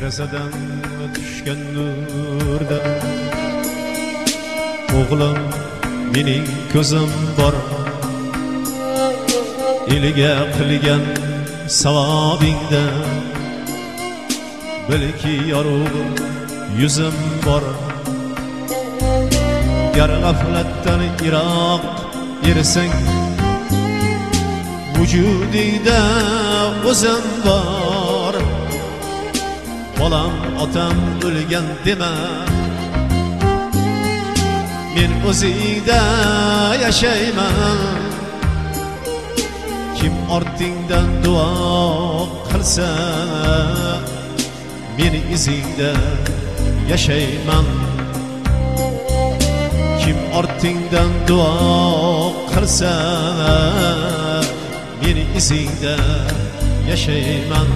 derazadan tushgan nurda o'g'lim mening ko'zim bor, eliga qilgan savobingda bilki yorug' yuzim bor. Gar g'aflatdan yiroq ersang vujudingda o'zim bor. Bolam otam o'lgan dema, men o'zingda yashayman. Kim ortingdan duo qilsa, men izingda yashayman. Kim ortingdan duo qilsa, men izingda yashayman.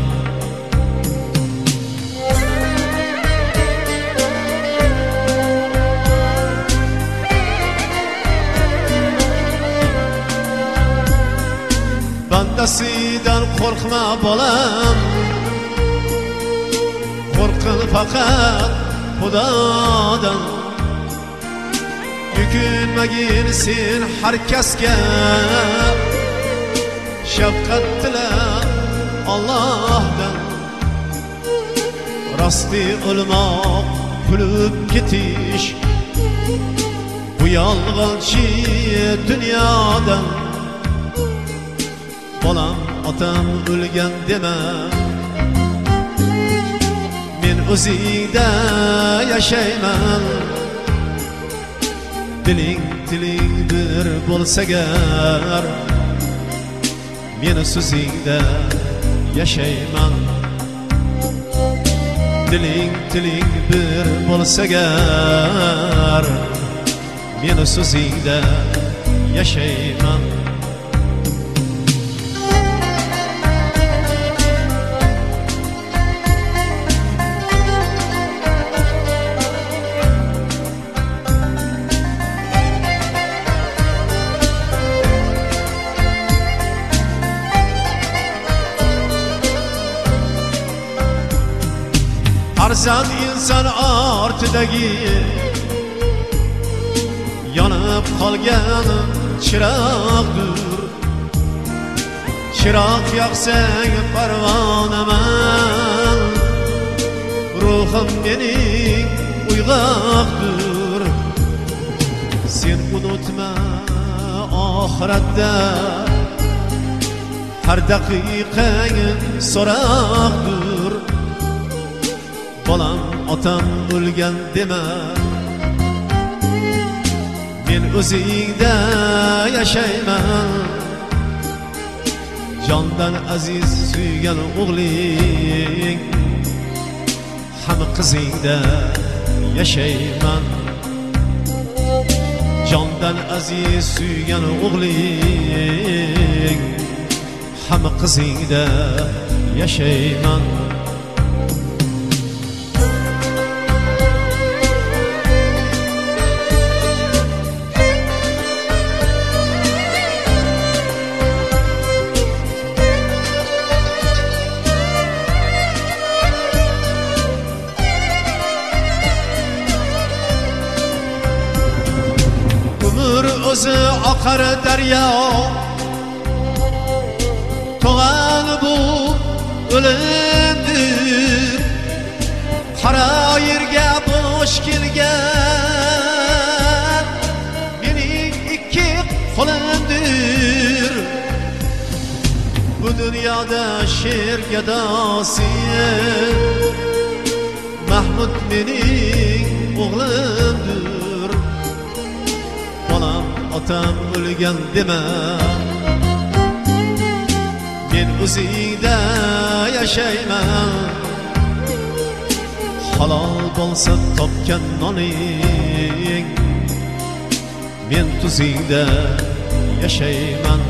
Bandasidan qo'rqma bolam, qo'rqin faqat Xudodan. Yukunmagin sen har kasga, shafqat tila Allohdan. Rosti o'lmoq, kulib ketish bu yolg'onchi dunyodan. Bolam otam o'lgan dema, men o'zingda yashayman. Diling tiling bir bo'lsa gar, meni so'zingda yashayman. Diling tiling bir bo'lsa gar, meni so'zingda yashayman. Farzand inson ortidagi yonib qolgan chiroqdir. Chiroq yoqsang parvonaman, ruhim mening uyg'oqdir. Sen unutma oxiratda har daqiqang so'roqdir. Bolam otam o'lgan dema, men o'zingda yashayman. Jondan aziz suygan o'g'ling ham qizingda yashayman. Jondan aziz suygan o'g'ling ham qizingda yashayman. O'zi oqar daryo, tug'an bu o'limdir. Qora yerga bosh kelgan mening ikki qo'limdir. Bu dunyoda sher gadosi Mahmud mening o'g'limdir. Bolam otam o'lgan dema, men o'zingda yashayman. Halol bo'lsa topgan noning, men tuzingda yashayman.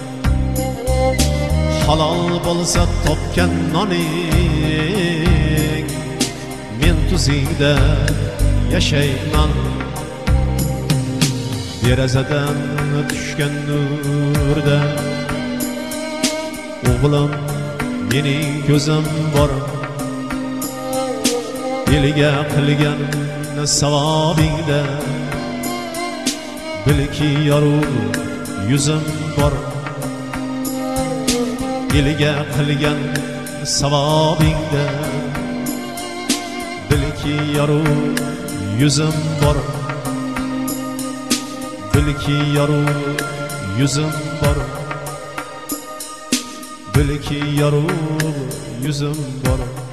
Halol bo'lsa topgan noning, men tuzingda yashayman. Derazadan tushgan nurda o'g'lim mening ko'zim bor, eliga qilgan savobingda bilki yorug' yuzim bor eliga qilgan savobingda bilki yorug' yuzim bor bilki yorug' yuzim bor bilki yorug' yuzim bor